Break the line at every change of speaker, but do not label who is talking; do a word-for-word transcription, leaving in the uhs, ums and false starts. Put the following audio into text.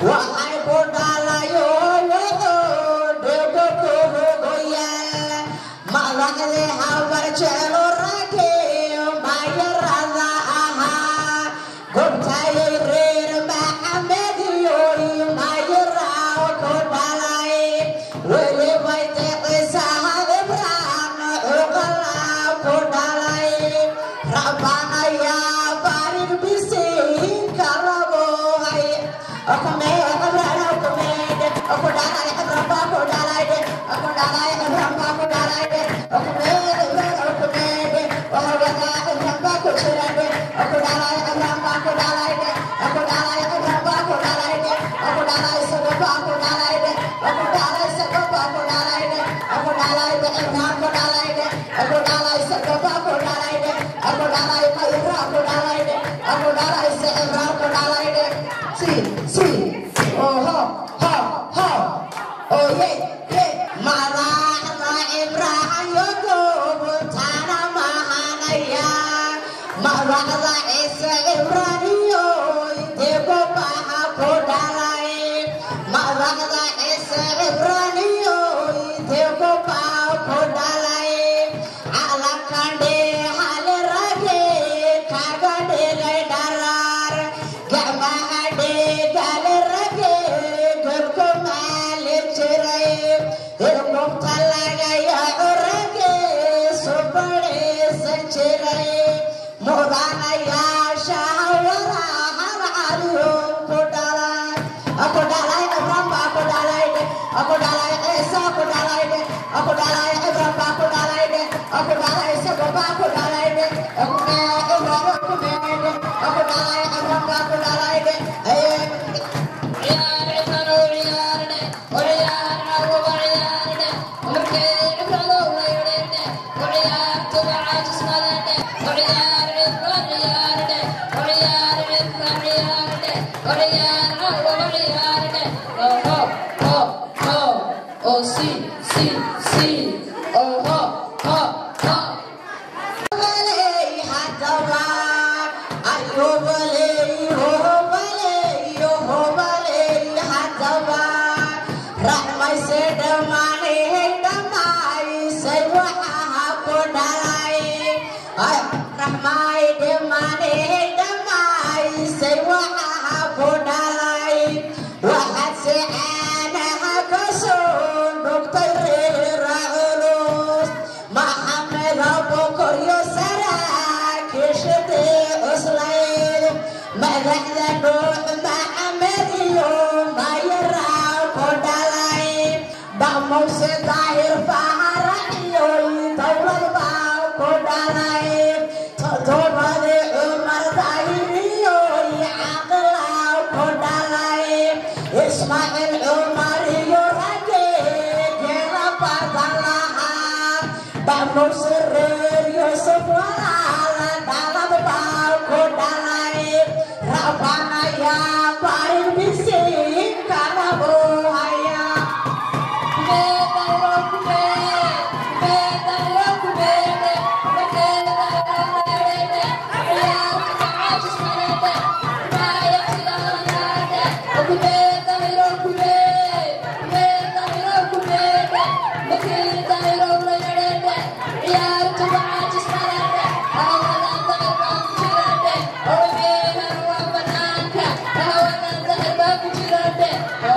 waxay ku dhalayo dhegdhegoogoyaal madaxdii habar jeclo rage mayarada ahaa gobtayay reer maxamed iyo mayaraw ku dhalay welibay deqisaad ibraan cuqalaa ku dhalay rabanayaa barig bisiinka labohay okume abrana okume oku dhalay abramba ku dhalay oku dhalay abramba ku dhalay okume abrana okume wahawada abramba ku jirade oku dhalay abramba ku dhalay oku dhalay abramba ku dhalay oku dhalay sababa ku dhalay oku dhalay sababa ku dhalay oku dhalay abramba ku dhalay oku dhalay sababa ku dhalay oku dhalay mayra ku dhalay oku dhalay sababa ku dhalay si si oh ho ho ho oh yeah yeah madaxda ibrahim yogo tana mahanaya madaxda isa ibrahim yo dego baha ku dhalay madaxda isa ibrahim yo dego baha ku dhalay alakande hale rage kaga dhigay dharar gamaha dhigale rage gobko maalin jiray irqubta laga yaco rage subadhaysan jiray mudanayaasha hawaraha cariyo ku dhalay aku dhalay abramba ku dhalay aku dhalay ciisa ku dhalay aku dhalay abramba ku dhalay aku dhalay sababa ku dhalay aku dhalay abramba ku dhalay aku dhalay abramba ku dhalay oh si si si oh ho ho ho balay hadawa ayo balay ho balay yo ho balay hadawa rahmay se damane damay se waha ko dalay ay rahmay damane damay se waha ko dalay waxaad se aanaha ka soo dhugtay reer culus maxamed abokoryo saraakiishadii cuslayd madaxda nuux maxamed iyo mayaraw ku dhalay dhamowse daahir faharax iyo dowlad baa ku dhalay todobadii cumar daahir iyo caqilaw ku dhalay ismaaciil cumar iyo rage geela badan lahaa dhamowse reer yusuf walaala dhalad baa ku dhalay rabanayaa barin bisiinka labohaya Oh